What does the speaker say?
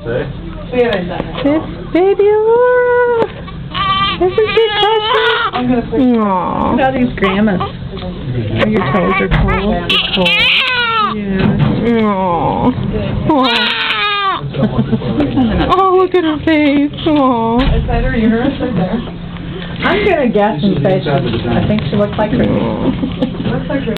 We haven't done it. It's baby Elora. Isn't she precious? I'm going to put Aww. Look at all these grandmas. Oh, your toes are cold. You're cold. Yeah. Aww. Oh, look at her face. Aww. Is that her uterus right there? I'm going to guess and say I think she looks like her. Looks like her